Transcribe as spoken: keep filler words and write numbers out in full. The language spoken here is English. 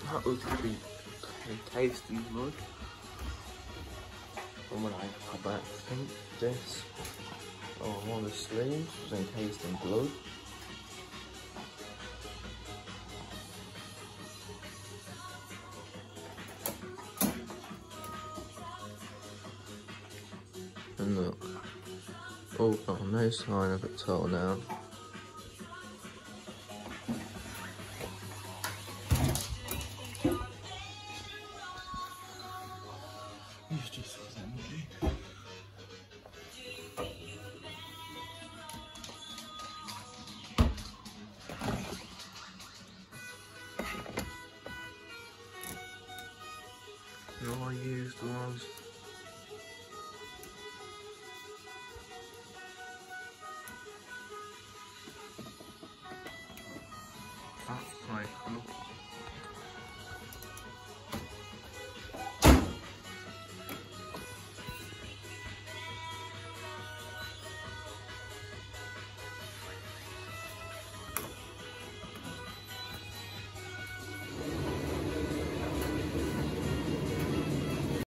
That looks pretty, pretty tasty, look. And when I come back, I think this on one of the sleeves was encased in blood. And look, oh, got no sign of it torn down. It's just empty. No, I used was